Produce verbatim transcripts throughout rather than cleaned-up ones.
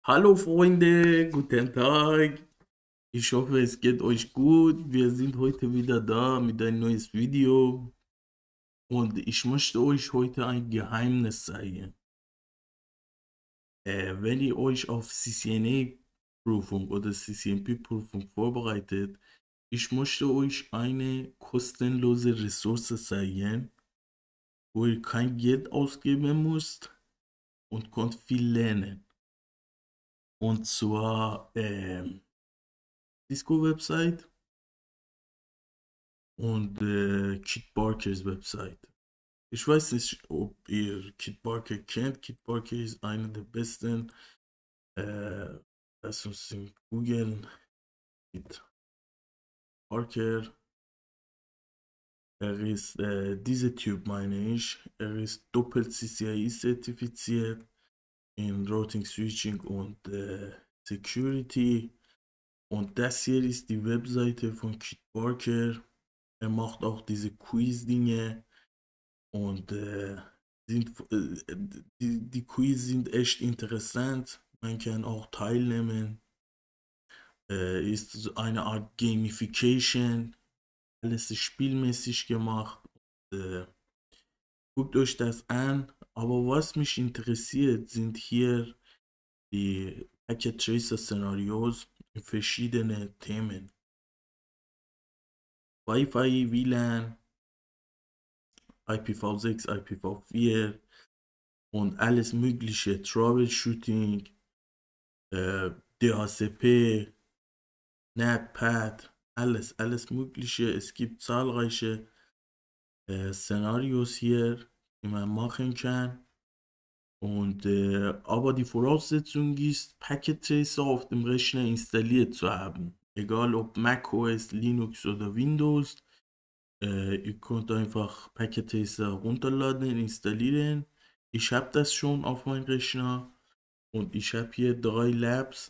Hallo Freunde, guten Tag. Ich hoffe, es geht euch gut. Wir sind heute wieder da mit ein neues Video und ich möchte euch heute ein Geheimnis zeigen. Äh, wenn ihr euch auf C C N A-Prüfung oder C C N P-Prüfung vorbereitet, ich möchte euch eine kostenlose Ressource zeigen, wo ihr kein Geld ausgeben müsst und könnt viel lernen. Und zwar ähm, Cisco-Website und äh, Kit Barkers Website. Ich weiß nicht, ob ihr Kit Barker kennt. Kit Barker ist einer der besten. Äh, Lass uns in googeln. Kit Barker. Er ist äh, dieser Typ, meine ich. Er ist doppelt C C I zertifiziert in Routing, Switching und äh, Security. Und das hier ist die Webseite von Kit Barker. Er macht auch diese Quiz-Dinge. Und äh, sind, äh, die, die Quiz sind echt interessant. Man kann auch teilnehmen. Äh, ist so eine Art Gamification. Alles ist spielmäßig gemacht. Äh, Guckt euch das an. Aber was mich interessiert, sind hier die Packet Tracer Szenarios in verschiedene Themen. Wi-Fi, W LAN, I P v sechs, I P v vier und alles mögliche. Troubleshooting, äh, D H C P, NetPad, alles, alles Mögliche. Es gibt zahlreiche äh, Szenarios hier, die man machen kann. Und äh, aber die Voraussetzung ist, Packet Tracer auf dem Rechner installiert zu haben. Egal ob macOS, Linux oder Windows. Äh, ihr könnt einfach Packet Tracer runterladen, installieren. Ich habe das schon auf meinem Rechner und ich habe hier drei Labs.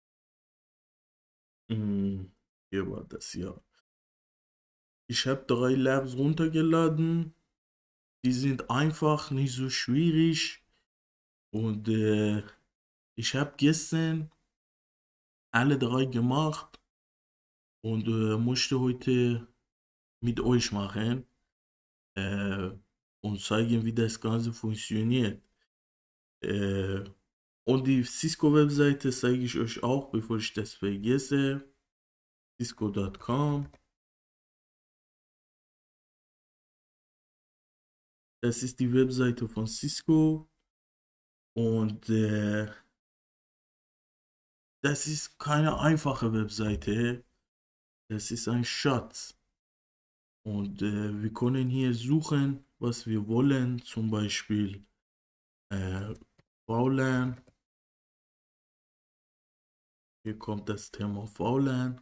Hm, hier war das ja. Ich habe drei Labs runtergeladen. Die sind einfach nicht so schwierig. Und äh, ich habe gestern alle drei gemacht und äh, musste heute mit euch machen äh, und zeigen, wie das Ganze funktioniert. Äh, und die Cisco-Webseite zeige ich euch auch, bevor ich das vergesse. Cisco Punkt com. Das ist die Webseite von Cisco und äh, das ist keine einfache Webseite. Das ist ein Schatz. Und äh, wir können hier suchen, was wir wollen. Zum Beispiel äh, V LAN. Hier kommt das Thema V LAN.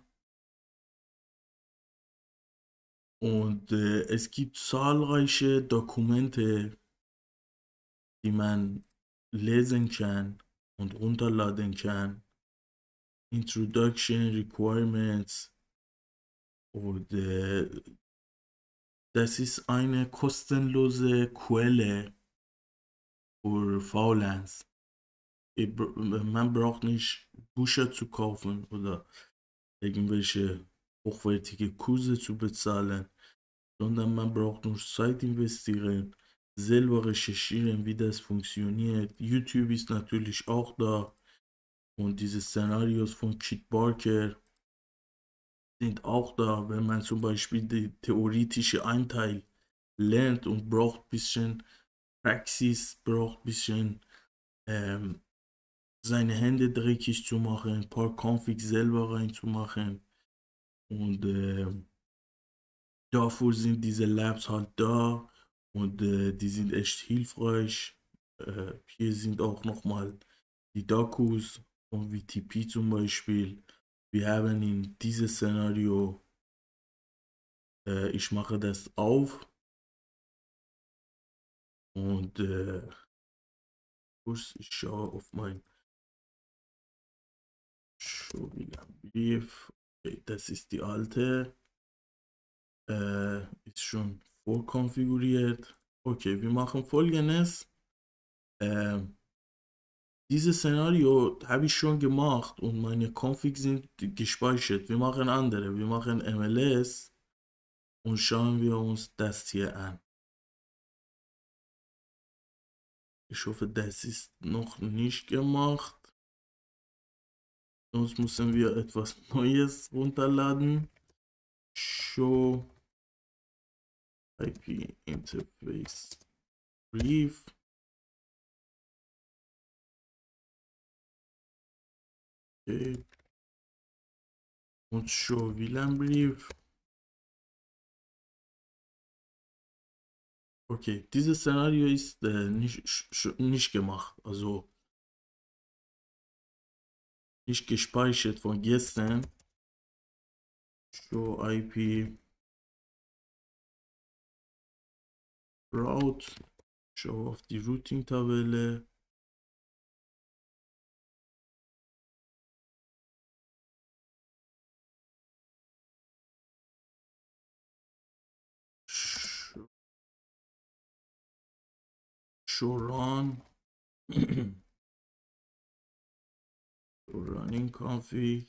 Und äh, es gibt zahlreiche Dokumente, die man lesen kann und runterladen kann. Introduction, Requirements. Und äh, das ist eine kostenlose Quelle für V LANs. Man braucht nicht Bücher zu kaufen oder irgendwelche hochwertige Kurse zu bezahlen, sondern man braucht nur Zeit investieren, selber recherchieren, wie das funktioniert. YouTube ist natürlich auch da und diese Szenarios von Kit Barker sind auch da, wenn man zum Beispiel die theoretische Anteil lernt und braucht ein bisschen Praxis, braucht ein bisschen ähm, seine Hände dreckig zu machen, ein paar Configs selber reinzumachen. Und äh, dafür sind diese Labs halt da und äh, die sind echt hilfreich. Äh, hier sind auch nochmal die Dokus von V T P zum Beispiel. Wir haben in diesem Szenario, äh, ich mache das auf und äh, kurz, ich schaue auf mein Brief. Okay, das ist die alte. Äh, ist schon vorkonfiguriert. Okay, wir machen folgendes. Äh, Dieses Szenario habe ich schon gemacht und meine Configs sind gespeichert. Wir machen andere. Wir machen M L S und schauen wir uns das hier an. Ich hoffe, das ist noch nicht gemacht. Sonst müssen wir etwas Neues runterladen. Show I P Interface Brief. Okay. Und Show W L A N Brief. Okay, dieses Szenario ist äh, nicht, nicht gemacht, also nicht gespeichert von gestern. Show I P Route. Schau auf die Routing-Tabelle. Show Run. Running Config.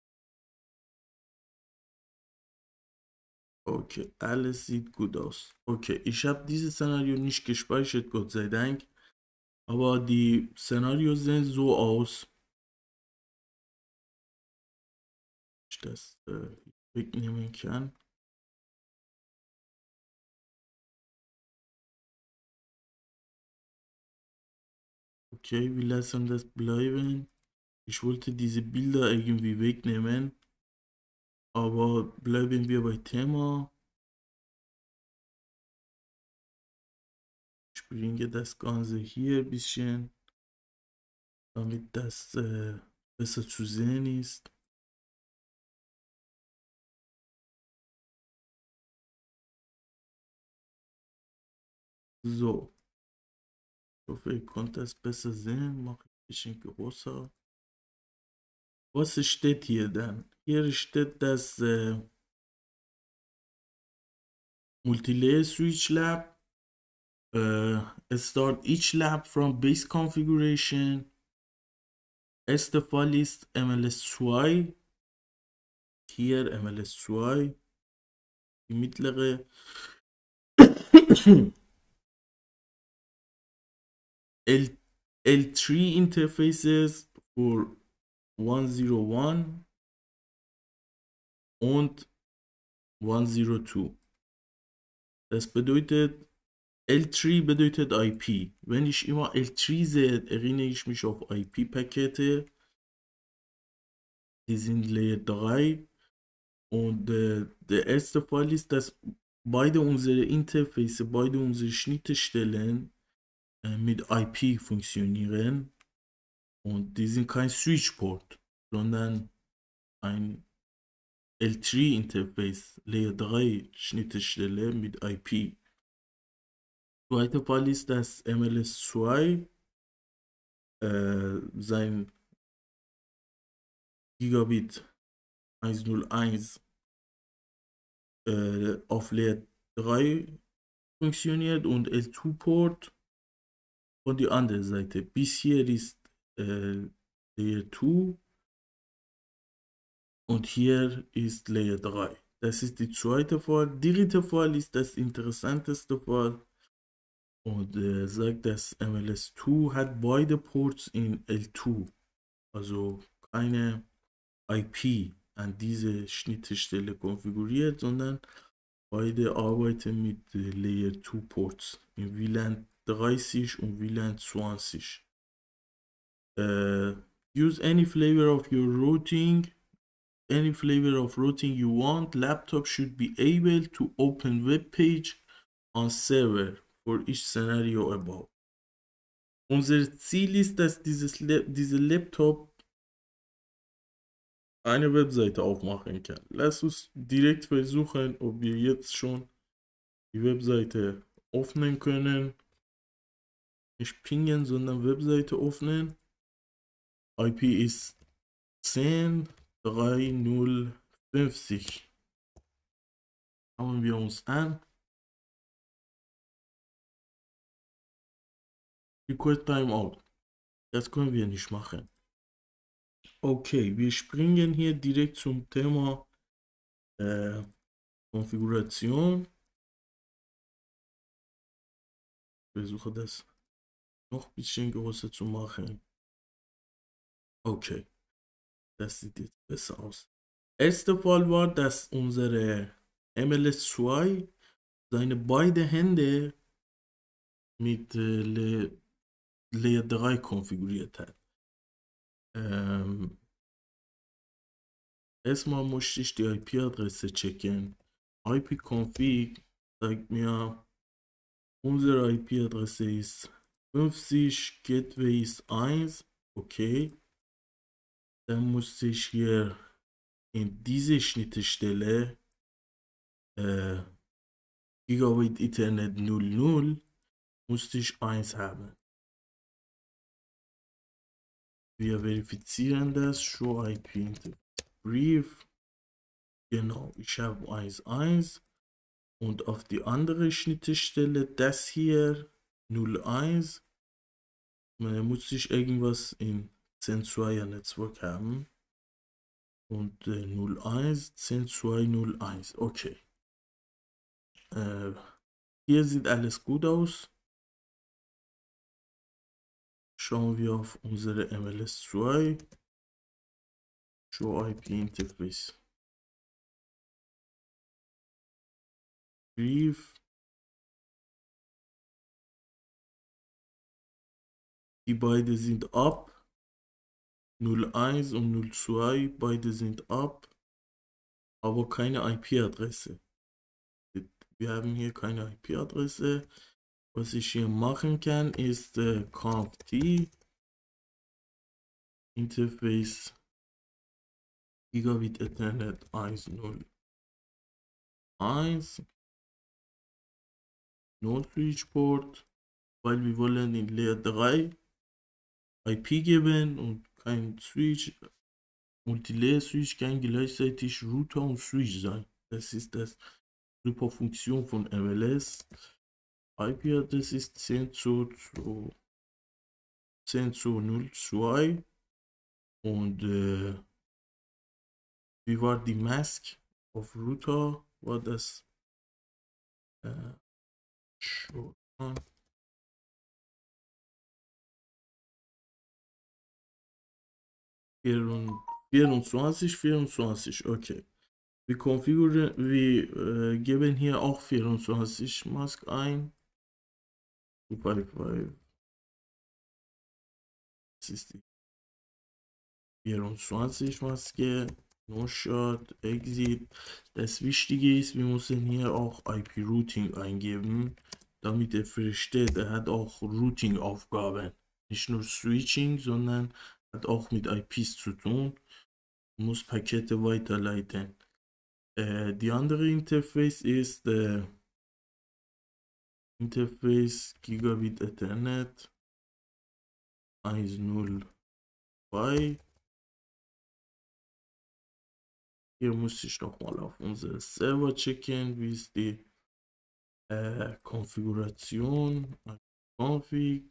Okay, alles sieht gut aus. Okay, ich habe dieses Szenario nicht gespeichert, Gott sei Dank. Aber die Szenarios sehen so aus. Ich das äh, wegnehmen kann. Okay, wir lassen das bleiben. Ich wollte diese Bilder irgendwie wegnehmen. Aber bleiben wir bei Thema. Ich bringe das Ganze hier ein bisschen, damit das äh, besser zu sehen ist. So. Ich hoffe, ihr könnt das besser sehen. Mache ich ein bisschen größer. Was steht hier dann? Hier steht das äh, Multilayer Switch Lab. Uh, start each lab from base configuration. Erste Fall ist M L S zwei. Hier M L S zwei. Die mittlere. L L3 Interfaces für hunderteins und hundertzwei. Das bedeutet, L drei bedeutet I P. Wenn ich immer L drei sehe, erinnere ich mich auf I P-Pakete. Die sind Layer drei. Und äh, der erste Fall ist, dass beide unsere Interface, beide unsere Schnittstellen äh, mit I P funktionieren. Und die sind kein Switchport, sondern ein L drei Interface, Layer drei Schnittstelle mit I P. Zweiter Fall ist, dass M L S zwei äh, sein Gigabit hunderteins äh, auf Layer drei funktioniert und L zwei Port von der anderen Seite. Bis hier ist äh, Layer zwei und hier ist Layer drei. Das ist die zweite Fall. Dritte Fall ist das interessanteste Fall und äh, sagt, dass M L S zwei hat beide Ports in L zwei, also keine I P an diese Schnittstelle konfiguriert, sondern beide arbeiten mit äh, Layer zwei Ports in W L A N dreißig und W L A N zwanzig. Uh, use any flavor of your routing, any flavor of routing you want. Laptop should be able to open web page on server for each scenario above. Unser Ziel ist, dass dieses diese Laptop eine Webseite aufmachen kann. Lass uns direkt versuchen, ob wir jetzt schon die Webseite öffnen können. Nicht pingen, sondern Webseite öffnen. I P ist zehn drei null fünfzig. Schauen wir uns an. Request Timeout. Das können wir nicht machen. Okay, wir springen hier direkt zum Thema äh, Konfiguration. Ich versuche das noch ein bisschen größer zu machen. Okay, das sieht jetzt besser aus. Erster Fall war, dass unsere M L S zwei seine beiden Hände mit äh, Layer drei konfiguriert hat. Ähm, erstmal musste ich die I P-Adresse checken. I P-Config zeigt mir, unsere I P-Adresse ist fünfzig, Gateway ist eins. Okay. Dann muss ich hier in diese Schnittstelle äh, Gigabit Ethernet null null musste ich eins haben. Wir verifizieren das. Show I P Brief. Genau, ich habe eins eins. Und auf die andere Schnittstelle das hier null eins. Man muss ich irgendwas in zehn zweier Netzwerk haben. Und äh, null eins, zehn zwei null eins. Okay. Äh, hier sieht alles gut aus. Schauen wir auf unsere M L S zwei. Show I P Interface. Brief. Die beiden sind ab. null eins und null zwei, beide sind ab. Aber keine I P-Adresse. Wir haben hier keine I P-Adresse. Was ich hier machen kann, ist äh, conft Interface Gigabit Ethernet eins null eins No Switch Port, weil wir wollen in Layer drei I P geben und kein Switch. Multilayer Switch kann gleichzeitig Router und Switch sein. Das ist das super Funktion von M L S. I P-Adresse ist zehn zu null zwei und äh, wie war die Mask auf Router? War das äh, vierundzwanzig, vierundzwanzig, okay. Wir konfigurieren, wir äh, geben hier auch vierundzwanzig Mask ein. Das ist die vierundzwanzig Maske. No Shot, Exit. Das Wichtige ist, wir müssen hier auch I P Routing eingeben, damit er versteht, er hat auch Routing Aufgaben. Nicht nur Switching, sondern hat auch mit I Ps zu tun. Muss Pakete weiterleiten. Äh, die andere Interface ist äh, Interface Gigabit Ethernet eins null zwei. Hier muss ich noch mal auf unsere Server checken, wie ist die äh, Konfiguration. Config.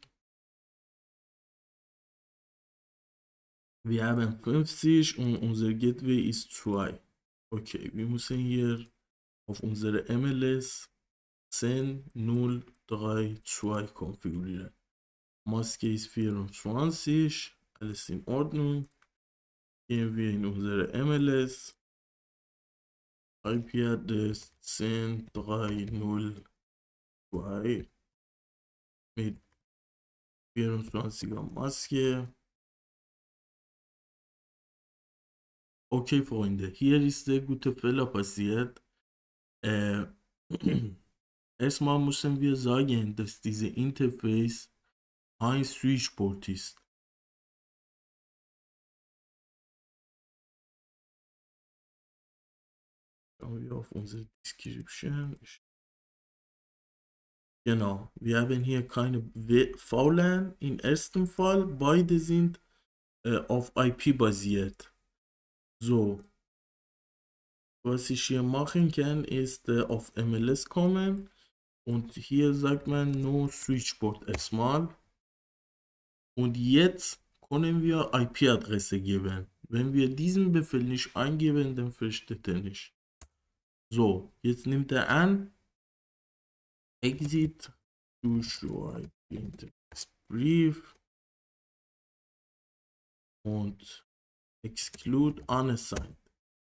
Wir haben fünfzig und unser Gateway ist zwei. Okay, wir müssen hier auf unsere M L S zehn null drei zwei konfigurieren. Maske ist vierundzwanzig, alles in Ordnung. Gehen wir in unsere M L S. I P-Adresse zehn drei null zwei mit vierundzwanziger Maske. Okay, Freunde, hier ist der gute Fehler passiert. Äh, erstmal müssen wir sagen, dass diese Interface ein Switchport ist. Schauen wir auf unsere Description. Genau, wir haben hier keine V LAN im ersten Fall. Beide sind äh, auf I P basiert. So, was ich hier machen kann, ist äh, auf M L S kommen und hier sagt man nur Switchport erstmal. Und jetzt können wir I P-Adresse geben. Wenn wir diesen Befehl nicht eingeben, dann versteht er nicht. So, jetzt nimmt er an, exit to show I P brief und exclude unassigned.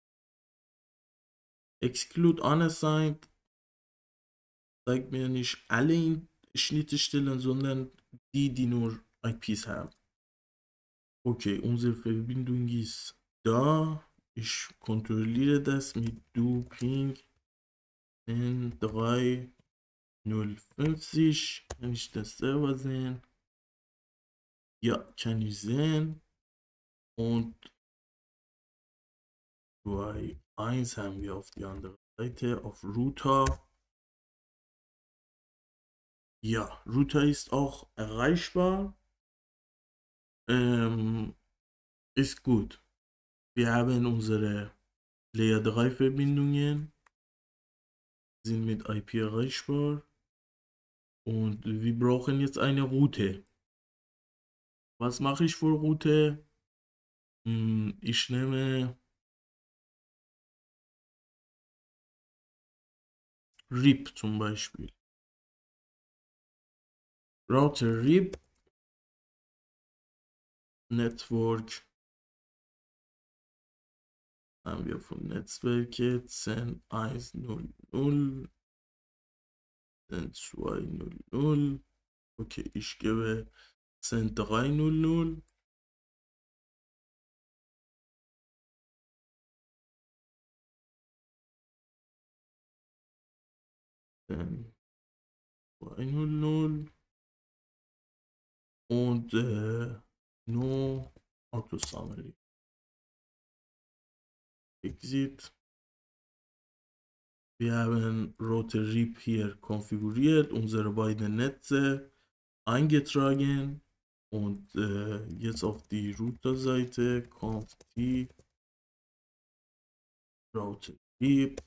Exclude unassigned zeigt mir nicht alle Schnittstellen, sondern die, die nur I Ps haben. Okay, unsere Verbindung ist da. Ich kontrolliere das mit do ping N drei null fünfzig. Kann ich das selber sehen? Ja, kann ich sehen. Und zwei eins haben wir auf die andere Seite, auf Router. Ja, Router ist auch erreichbar. Ähm, ist gut. Wir haben unsere Layer drei Verbindungen, sind mit I P erreichbar. Und wir brauchen jetzt eine Route. Was mache ich für Route? Hm, ich nehme R I P zum Beispiel. Router R I P, Network, haben wir von Netzwerk jetzt zehn eins null null, zehn zwei null null. Okay, ich gebe zehn drei null null. zehn zwei null null. Und äh, no Auto Summary. Exit. Wir haben Router R I P hier konfiguriert, unsere beiden Netze eingetragen und äh, jetzt auf die Router-Seite conft Router R I P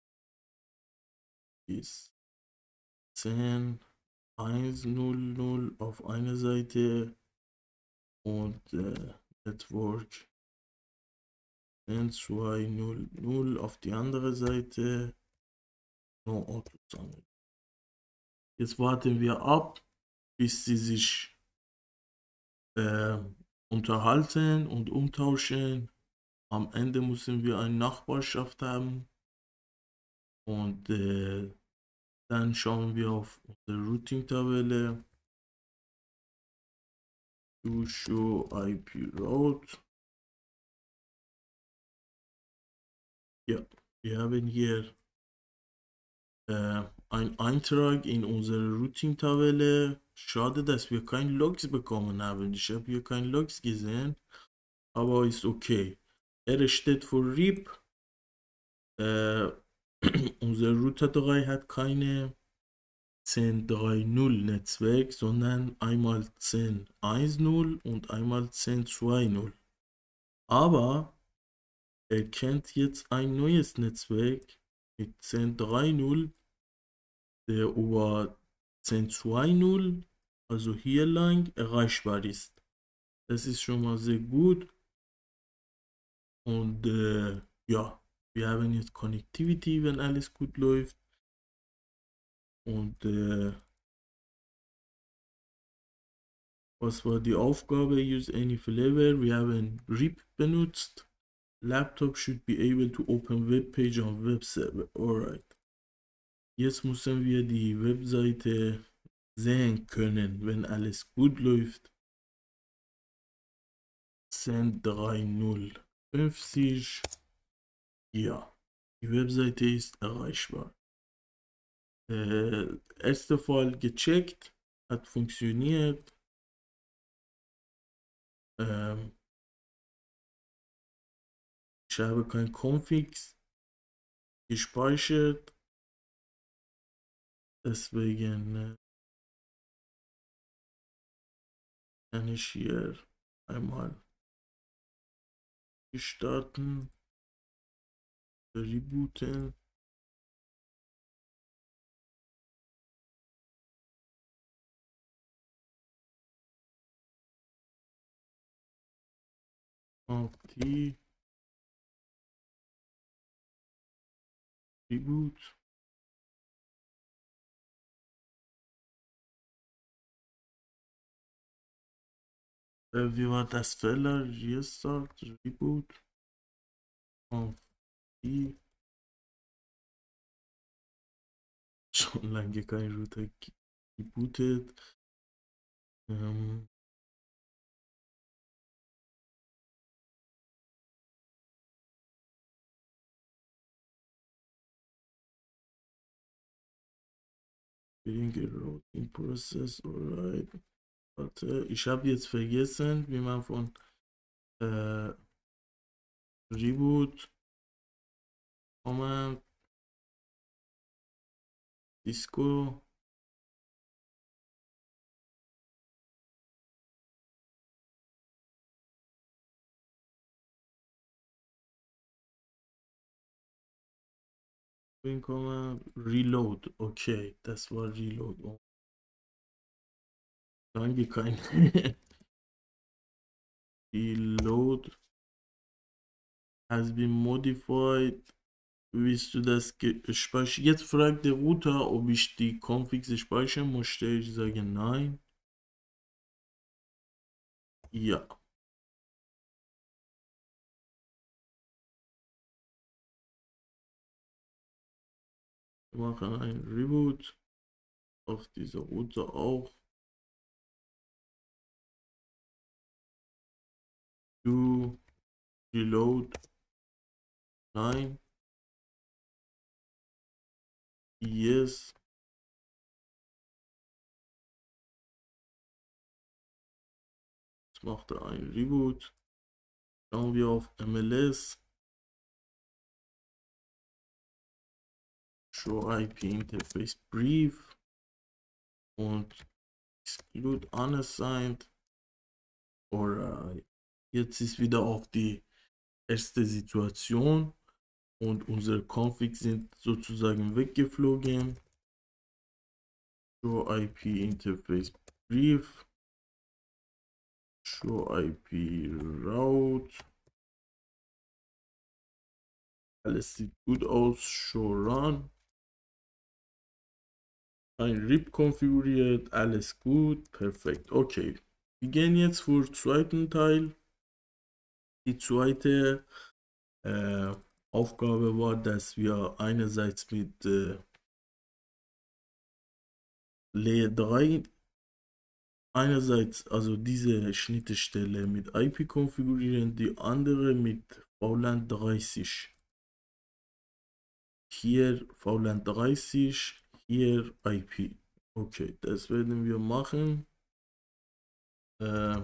ist zehn eins null null auf eine Seite und äh, Network zehn zwei null null auf die andere Seite. No Auto Summary. Jetzt warten wir ab, bis sie sich äh, unterhalten und umtauschen. Am Ende müssen wir eine Nachbarschaft haben und äh, dann schauen wir auf unsere Routing-Tabelle. To show I P route. Ja, wir haben hier äh, einen Eintrag in unsere Routing-Tabelle. Schade, dass wir keine Logs bekommen haben. Ich habe hier keine Logs gesehen, aber ist okay. Er steht für R I P. Äh, unser Router drei hat keine zehn drei null Netzwerk, sondern einmal zehn eins null und einmal zehn zwei null. Aber er kennt jetzt ein neues Netzwerk mit zehn drei null, der über zehn zwei null, also hier lang, erreichbar ist. Das ist schon mal sehr gut. Und äh, ja, wir haben jetzt Connectivity, wenn alles gut läuft. Und äh, was war die Aufgabe? Use any flavor. Wir haben R I P benutzt. Laptop should be able to open web page on web server. Alright. Jetzt müssen wir die Webseite sehen können, wenn alles gut läuft. zehn drei null fünfzig. Ja, die Webseite ist erreichbar. Äh, erster Fall gecheckt, hat funktioniert. Ähm, ich habe kein Configs gespeichert, deswegen äh, kann ich hier einmal starten, rebooten. auf die Reboot. Äh, wie war das Fehler? Restart, Reboot. Auf die. Schon lange kein Router gebootet. Ähm, weniger Routing Process, alright. Warte, ich habe jetzt vergessen, wie man von äh, Reboot, Command, Disco, Command, Reload. Okay, das war Reload. Oh, danke, kein Reload has been modified. Willst du das speichern? Jetzt fragt der Router, ob ich die Configs speichern möchte. Ich sage nein. Ja. Wir machen ein Reboot auf dieser Router auch. Do reload. Nein. Yes. Jetzt macht er ein Reboot. Schauen wir auf M L S. Show I P Interface Brief. Und exclude unassigned. Alright. Jetzt ist wieder auf die erste Situation. Und unsere Configs sind sozusagen weggeflogen. Show I P Interface Brief. Show I P Route. Alles sieht gut aus. Show Run. Ein R I P konfiguriert. Alles gut. Perfekt. Okay. Wir gehen jetzt für zweiten Teil. Die zweite äh, Aufgabe war, dass wir einerseits mit äh, Layer drei einerseits also diese Schnittstelle mit I P konfigurieren, die andere mit V LAN dreißig. Hier V LAN dreißig, hier I P. Okay, das werden wir machen. Äh,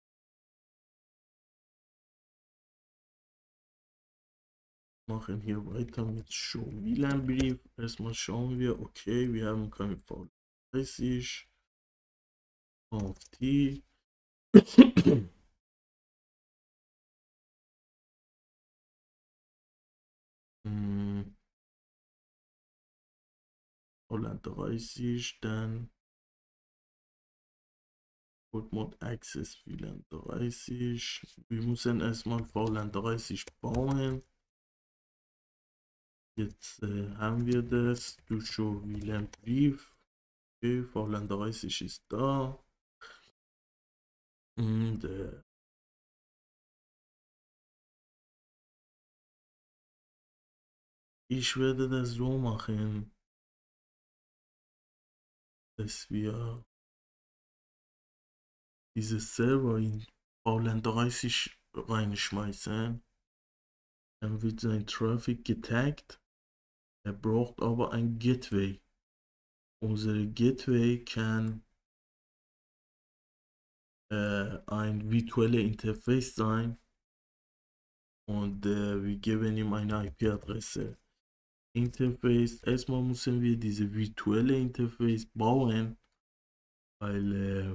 machen hier weiter mit Show W L A N Brief. Erstmal schauen wir, okay, wir haben kein V LAN dreißig. Auf die. hm, V LAN dreißig, dann Port Mode Access V LAN dreißig. Wir müssen erstmal V LAN dreißig bauen. Jetzt äh, haben wir das durch Show W L A N Brief. Okay, V LAN dreißig ist da. Und äh, ich werde das so machen, dass wir diese Server in V LAN dreißig reinschmeißen. Dann wird sein Traffic getaggt. Er braucht aber ein Gateway. Unsere Gateway kann äh, ein virtuelles Interface sein. Und äh, wir geben ihm eine I P-Adresse. Interface, erstmal müssen wir diese virtuelle Interface bauen, weil äh,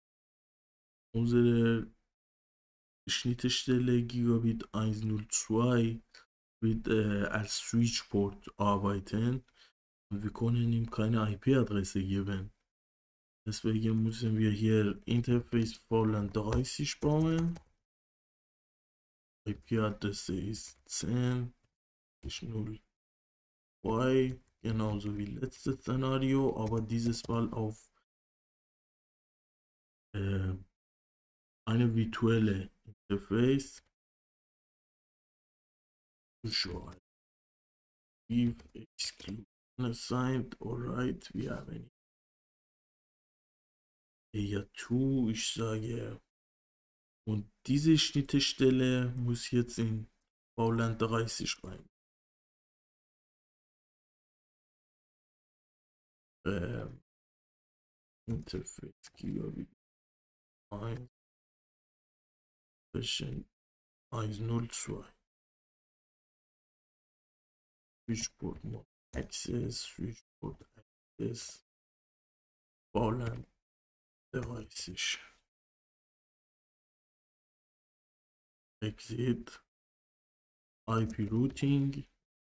unsere Schnittstelle Gigabit hundertzwei wird äh, als Switchport arbeiten und wir können ihm keine I P-Adresse geben. Deswegen müssen wir hier Interface V LAN dreißig bauen. I P-Adresse ist zehn null zwei, genauso wie letztes Szenario, aber dieses Mal auf äh, eine virtuelle Interface. Show if exclude unassigned, alright, wir haben hier to, ich sage, und diese Schnittstelle muss jetzt in V LAN dreißig rein. Ähm, Interface Gigabit eins Version eins Punkt null zwei. Switchport Mode Access, Switchport Access, V LAN dreißig. Exit, I P Routing.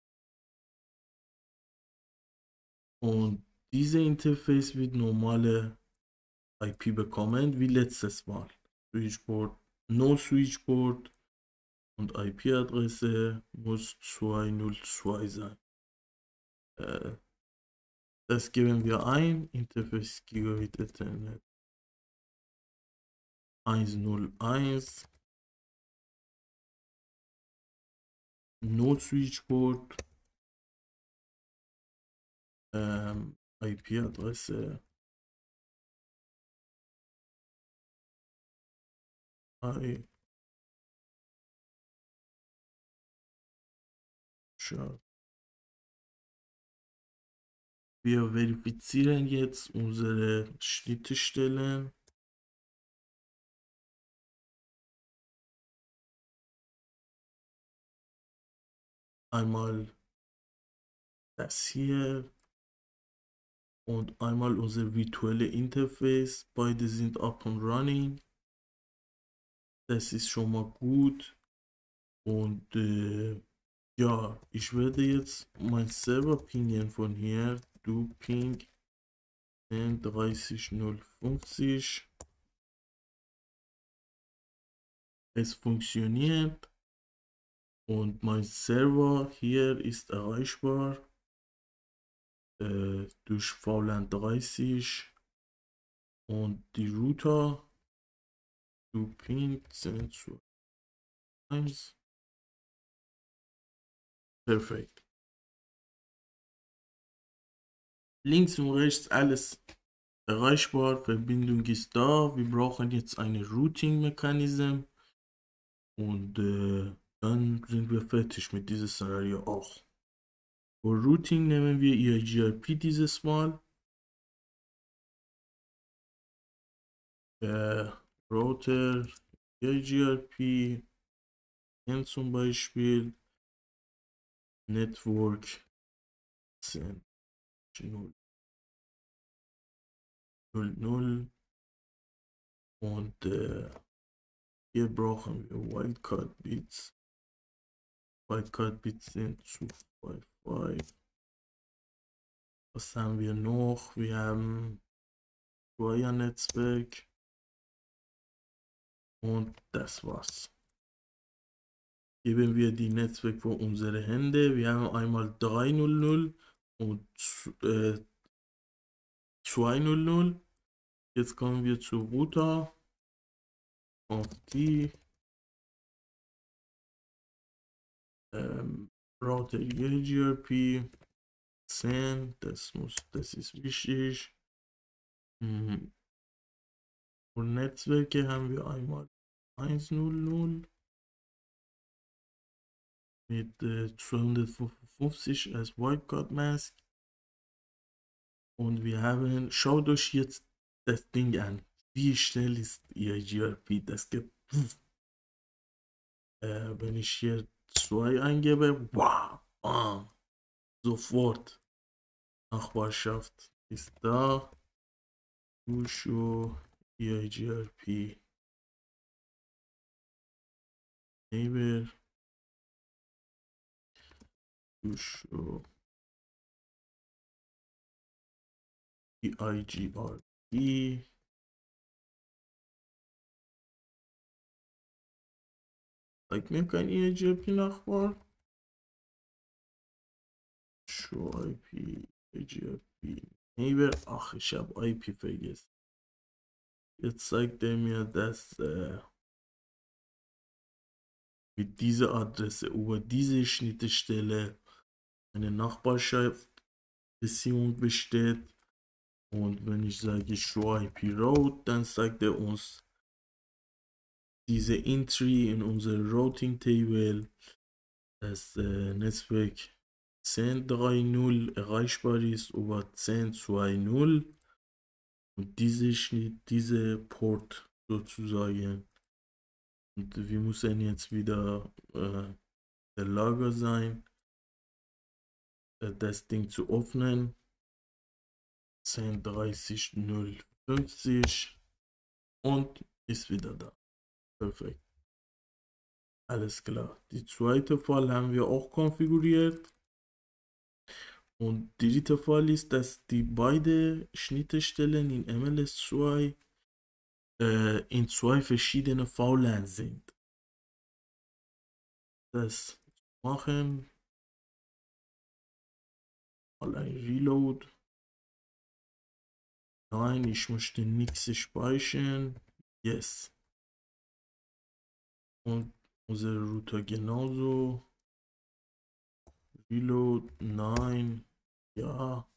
Und diese Interface wird normale I P bekommen wie letztes Mal. Switchport, No Switchport und I P-Adresse muss zweihundertzzwei sein. Äh, das geben wir ein. Interface Gigabit Ethernet hunderteins. No Switchport. Ähm, I P-Adresse I. Wir verifizieren jetzt unsere Schnittstellen. Einmal das hier und einmal unser virtuelle Interface. Beide sind up and running. Das ist schon mal gut. Und äh, ja, ich werde jetzt mein Server pingen von hier. Du ping dreißig null fünfzig. Es funktioniert. Und mein Server hier ist erreichbar äh, durch V LAN dreißig. Und die Router, du ping zehn zu eins. Perfekt. Links und rechts alles erreichbar, Verbindung ist da. Wir brauchen jetzt eine Routing-Mechanism und äh, dann sind wir fertig mit diesem Szenario auch. Für Routing nehmen wir E I G R P dieses Mal. Äh, Router, E I G R P, N zum Beispiel, Network zehn null null null und äh, hier brauchen wir Wildcard Bits. Wildcard Bits sind zu Wi-Fi. Was haben wir noch? Wir haben Wire-Netzwerk und das war's. Geben wir die Netzwerk vor unsere Hände. Wir haben einmal dreihundert und äh, zweihundert. Jetzt kommen wir zu Router auf die ähm, Router E I G R P zehn. Das muss, das ist wichtig. Mhm. Und Netzwerke haben wir einmal hundertzehn mit äh, zweihundertfünfundfünfzig als Wildcard Mask. Und wir haben, schaut euch jetzt das Ding an. Wie schnell ist E I G R P? Das gibt, äh, wenn ich hier zwei eingebe, wow, bam, sofort. Nachbarschaft ist da. Usho, E I G R P. Neighbor. Usho. E I G R P. Zeigt mir kein E I G R P-Nachbar. Show I P, E I G R P. Neighbor. Ach, ich habe I P vergessen. Jetzt zeigt er mir, dass äh, mit dieser Adresse über diese Schnittstelle eine Nachbarschaftsbeziehung besteht. Und wenn ich sage Show I P Route, dann zeigt er uns diese Entry in unser Routing Table, dass äh, Netzwerk zehn Punkt drei Punkt null erreichbar ist über zehn Punkt zwei Punkt null und diese Schnitt, diese Port sozusagen. Und wir müssen jetzt wieder äh, der Lager sein, äh, das Ding zu öffnen. zehn Punkt dreißig Punkt null Punkt fünfzig und ist wieder da. Perfekt. Alles klar. Die zweite Fall haben wir auch konfiguriert. Und der dritte Fall ist, dass die beiden Schnittstellen in M L S zwei äh, in zwei verschiedene V LANs sind. Das machen. Mal ein Reload. Nein, ich möchte nichts speichern. Yes. Und unser Router genauso. Reload. Nein. Ja.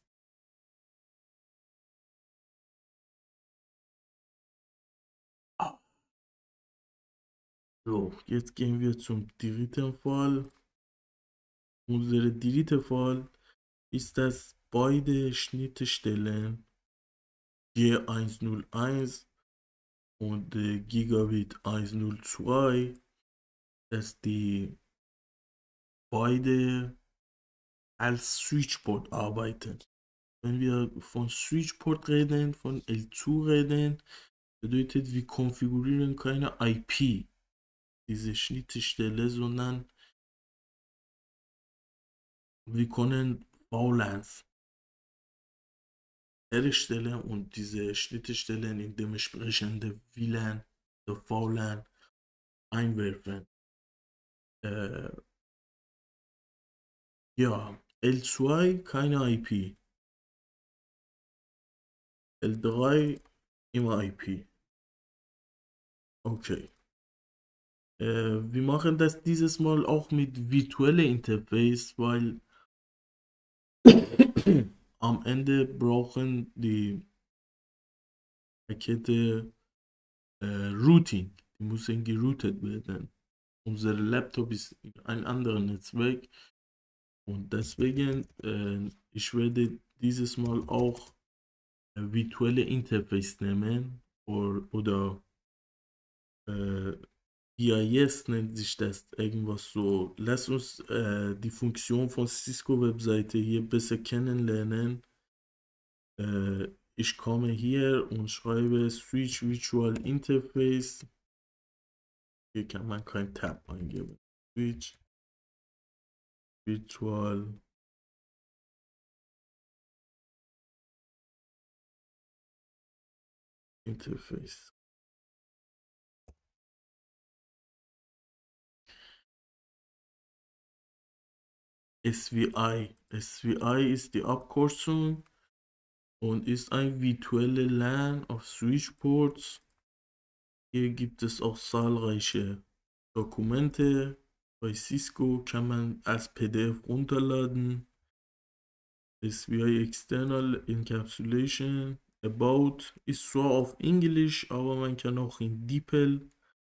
So, jetzt gehen wir zum dritten Fall. Unser dritter Fall ist, dass beide Schnittstellen G hunderteins und äh, Gigabit hundertzwei, dass die beide als Switchport arbeiten. Wenn wir von Switchport reden, von L zwei reden, bedeutet, wir konfigurieren keine I P, diese Schnittstelle, sondern wir können V LANs herstellen und diese Schnittstellen in dementsprechende W LAN oder V LAN einwerfen. Äh, ja, L zwei keine I P, L drei immer I P. Okay. Äh, wir machen das dieses Mal auch mit virtuellem Interface, weil am Ende brauchen die Pakete äh, Routing. Die müssen geroutet werden. Unser Laptop ist ein anderes Netzwerk und deswegen äh, ich werde dieses Mal auch äh, virtuelle Interface nehmen oder, oder äh, I I S nennt sich das, irgendwas so. Lass uns äh, die Funktion von Cisco Webseite hier besser kennenlernen. Äh, ich komme hier und schreibe Switch Virtual Interface. Hier kann man kein Tab eingeben. Switch Virtual Interface. S V I. S V I ist die Abkürzung und ist ein virtuelle LAN auf Switchports. Hier gibt es auch zahlreiche Dokumente. Bei Cisco kann man als P D F runterladen. S V I External Encapsulation. About ist zwar auf Englisch, aber man kann auch in DeepL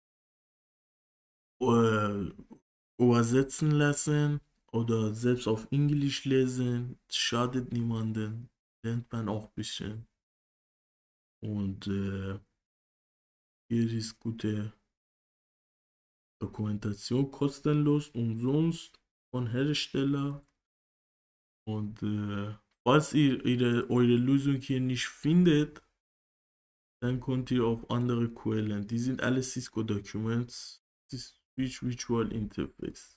äh, übersetzen lassen oder selbst auf Englisch lesen. Schadet niemanden. Lernt man auch ein bisschen. Und äh, hier ist gute Dokumentation, kostenlos, umsonst von Hersteller. Und äh, falls ihr ihre, eure Lösung hier nicht findet, dann könnt ihr auf andere Quellen. Die sind alle Cisco Documents. Switch Virtual Interface.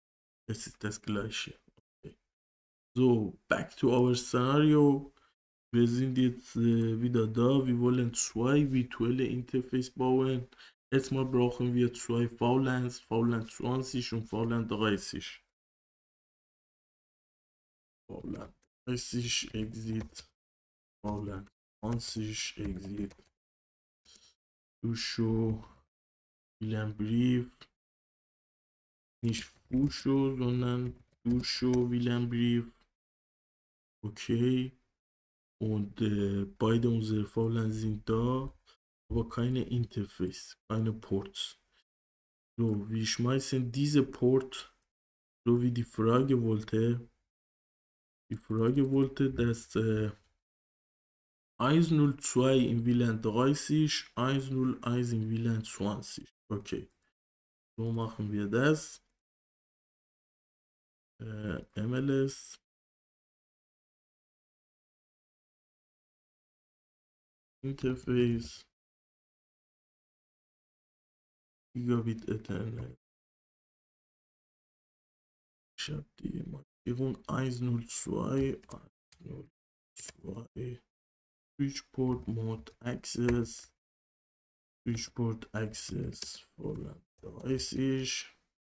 Es ist das gleiche. Okay. So, back to our scenario. Wir sind jetzt äh, wieder da. Wir wollen zwei virtuelle Interface bauen. Erstmal brauchen wir zwei V LANs, V LAN zwanzig und V LAN dreißig. V LAN dreißig, Exit, V LAN zwanzig, Exit, Fusho, V LAN Brief, nicht Fusho, sondern Fusho, V LAN Brief. Okay. Und äh, beide unsere V LAN sind da, aber keine Interface, keine Ports. So, wir schmeißen diese Port, so wie die Frage wollte. Die Frage wollte, dass äh, hundertzwei in W LAN dreißig, hunderteins in W LAN zwanzig. Okay, so machen wir das. Äh, M L S. Interface. Gigabit Ethernet. Ich habe die Markierung hundertzwei, hundertzwei, Switchport Mode Access, Switchport Access V LAN dreißig.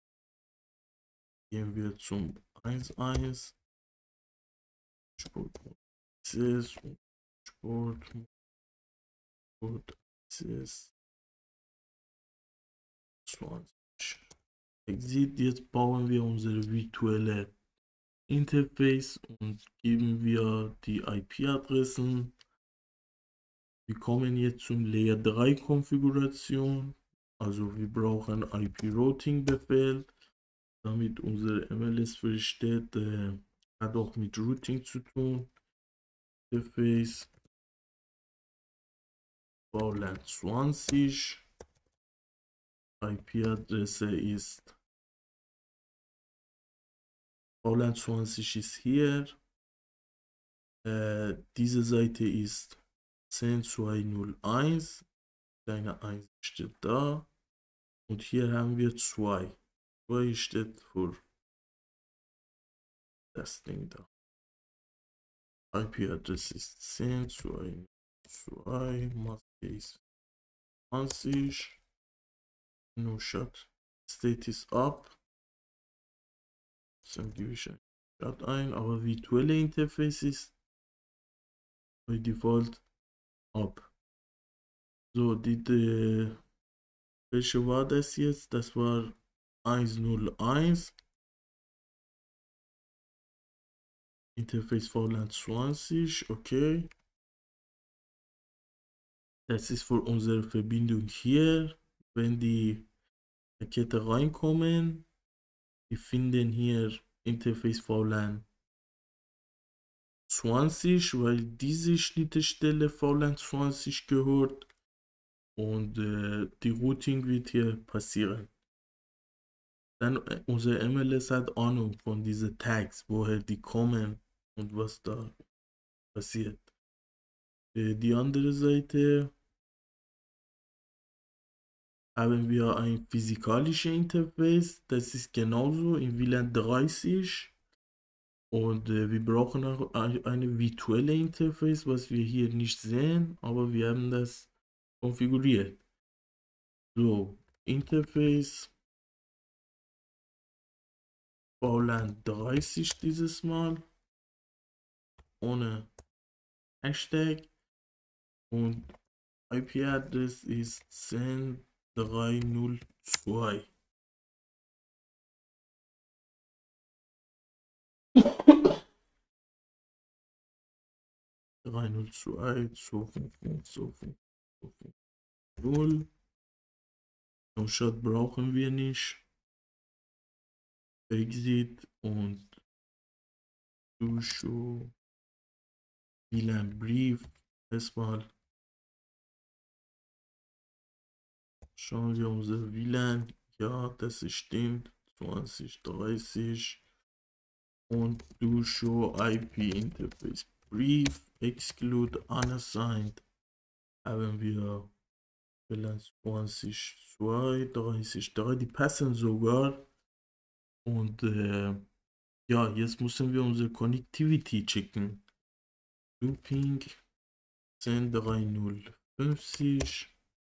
Gehen wir zum eins eins, Switchport Mode Access, Switchport Mode Access zwanzig. Exit, jetzt bauen wir unsere virtuelle Interface und geben wir die I P-Adressen. Wir kommen jetzt zum Layer drei Konfiguration. Also wir brauchen I P-Routing-Befehl, damit unser M L S versteht, äh, hat auch mit Routing zu tun. Interface V LAN zwanzig. I P-Adresse ist V LAN zwanzig ist hier. Äh, diese Seite ist zehn Punkt zwei null eins. Kleine eins steht da. Und hier haben wir zwei. zwei steht für das Ding da. I P-Adresse ist zehn Punkt zwei null zwei. Maske ist zwanzig. No shot. State ist up. Dann gebe ich ein Shot ein. Aber virtuelle Interface ist by default up. So, die, die welche war das jetzt? Das war hunderteins. Interface V LAN zwanzig, okay. Das ist für unsere Verbindung hier. Wenn die Pakete reinkommen, wir finden hier Interface V LAN zwanzig, weil diese Schnittstelle V LAN zwanzig gehört. Und äh, die Routing wird hier passieren. Dann äh, unser M L S hat Ahnung von diesen Tags, woher die kommen und was da passiert. Äh, die andere Seite haben wir ein physikalisches Interface. Das ist genauso in W LAN dreißig. Und äh, wir brauchen auch eine virtuelle Interface, was wir hier nicht sehen, aber wir haben das konfiguriert. So, Interface V LAN dreißig dieses Mal, ohne Hashtag, und I P-Adresse ist zehn Punkt drei null zwei. drei null zwei, zwei fünf fünf, zwei fünf fünf, null. No-Shot brauchen wir nicht. Exit und Fusho, W LAN Brief. Erstmal schauen wir unser W LAN. Ja, das stimmt. zwanzig dreißig. Und Fusho I P Interface Brief. Exclude unassigned. Haben wir W LAN zwanzig zwei dreißig drei. Die passen sogar. Und äh, ja, jetzt müssen wir unsere Connectivity checken. Looping zehn drei null fünfzig.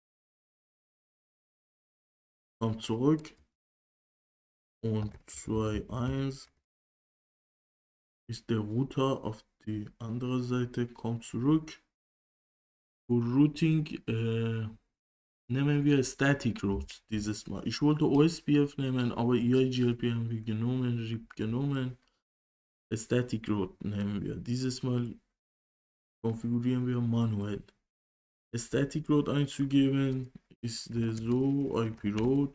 Kommt zurück. Und zwei eins ist der Router auf die andere Seite, kommt zurück. Für Routing äh, nehmen wir Static Route dieses Mal. Ich wollte O S P F nehmen, aber E I G L P haben wir genommen, R I P genommen. Static Route nehmen wir. Dieses Mal konfigurieren wir manuell. Static Route einzugeben ist der so I P Route.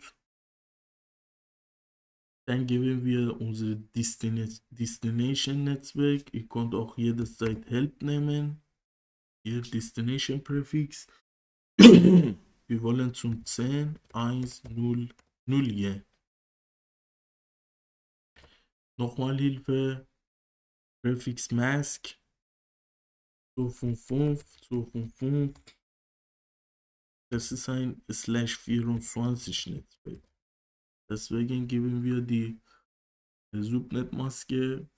Dann geben wir unser Destination Netzwerk. Ihr könnt auch jederzeit Help nehmen. Hier Destination Präfix. Wir wollen zum zehn eins null null gehen. Nochmal Hilfe. Präfix Mask. zwei fünf fünf, zwei fünf fünf. Das ist ein Slash vierundzwanzig Netzwerk. Deswegen geben wir die Subnet-Maske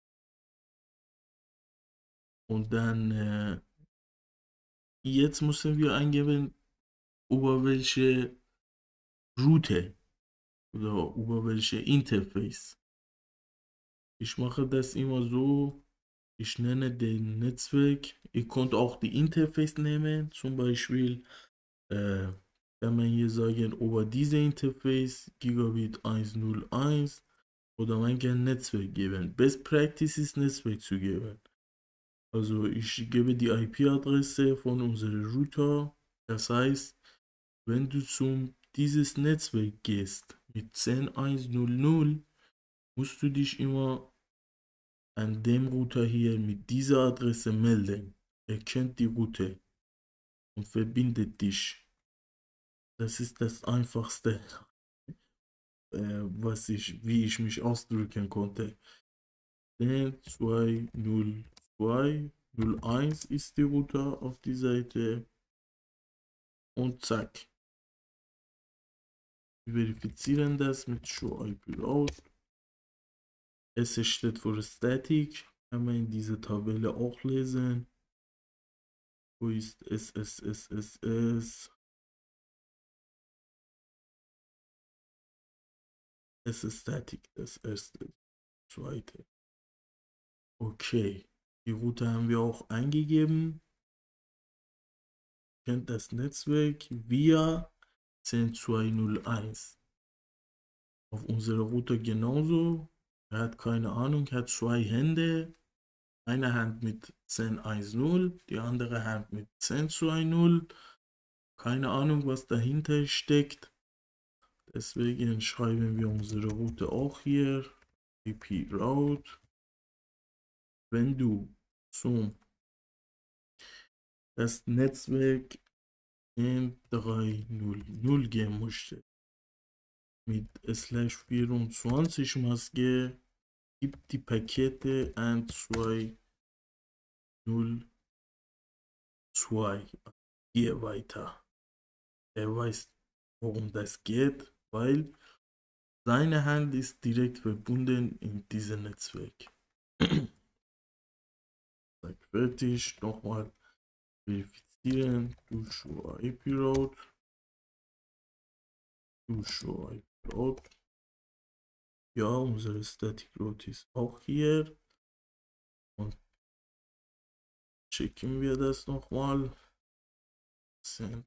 und dann äh, jetzt müssen wir eingeben, über welche Route oder über welche Interface. Ich mache das immer so, ich nenne den Netzwerk, ihr könnt auch die Interface nehmen, zum Beispiel äh, kann man hier sagen, über diese Interface Gigabit hunderteins oder man kann Netzwerk geben. Best Practice ist Netzwerk zu geben. Also ich gebe die I P-Adresse von unserem Router. Das heißt, wenn du zum dieses Netzwerk gehst mit zehn eins null null, musst du dich immer an dem Router hier mit dieser Adresse melden. Er kennt die Route und verbindet dich. Das ist das Einfachste, äh, was ich, wie ich mich ausdrücken konnte. zehn zwei null zwei null eins ist die Router auf die Seite und zack. Wir verifizieren das mit Show I P Route. S steht für Static, kann man in dieser Tabelle auch lesen. Wo ist S S S S S? Es ist Static, das erste, zweite. Okay, die Route haben wir auch eingegeben. Kennt das Netzwerk via zehn zwei null eins. Auf unserer Route genauso. Er hat keine Ahnung, er hat zwei Hände. Eine Hand mit zehn eins null, die andere Hand mit zehn zwei null. Keine Ahnung, was dahinter steckt. Deswegen schreiben wir unsere Route auch hier. I P Route. Wenn du zum das Netzwerk zehn drei null null gehen möchtest, mit slash vierundzwanzig Maske, gibt die Pakete eins zwei null zwei hier weiter. Er weiß, worum das geht, weil seine Hand ist direkt verbunden in diesem Netzwerk. Fertig, nochmal verifizieren, du show I P Route, du show I P Route. Ja, unsere Static Route ist auch hier. Und checken wir das nochmal. zehn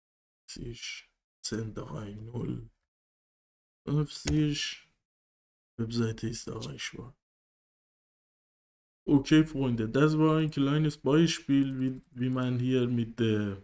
drei null fünfzig. Webseite ist erreichbar. Okay, Freunde, das war ein kleines Beispiel, wie, wie man hier mit der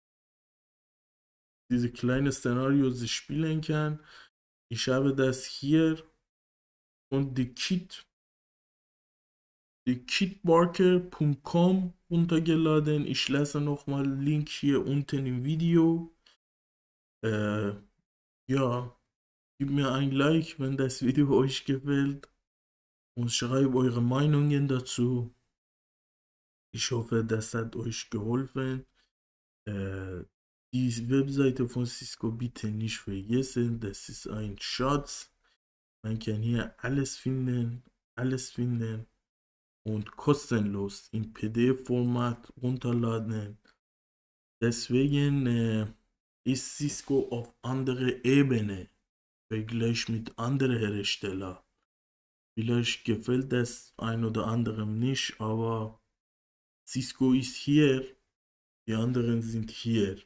diese kleinen Szenarios spielen kann. Ich habe das hier und die Kit die kitbarker punkt com runtergeladen. Ich lasse nochmal Link hier unten im Video. Äh, ja, gebt mir ein Like, wenn das Video euch gefällt und schreibt eure Meinungen dazu. Ich hoffe, das hat euch geholfen. Äh, die Webseite von Cisco bitte nicht vergessen, das ist ein Schatz. Man kann hier alles finden, alles finden. und kostenlos im P D F-Format runterladen. Deswegen äh, ist Cisco auf andere Ebene, vergleich mit anderen Herstellern. Vielleicht gefällt das ein oder anderem nicht, aber Cisco ist hier, die anderen sind hier.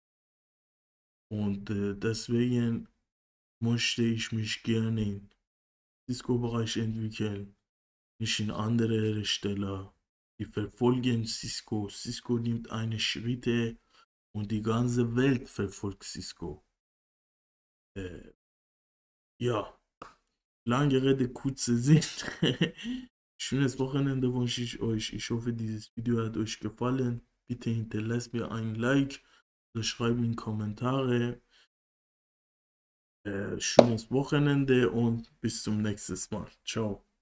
Und äh, deswegen möchte ich mich gerne im Cisco-Bereich entwickeln, nicht in andere Hersteller. Die verfolgen Cisco. Cisco nimmt eine Schritte und die ganze Welt verfolgt Cisco. Äh, ja, lange Rede, kurzer Sinn. Schönes Wochenende wünsche ich euch. Ich hoffe, dieses Video hat euch gefallen. Bitte hinterlasst mir ein Like oder schreibt in Kommentare. Äh, schönes Wochenende und bis zum nächsten Mal. Ciao.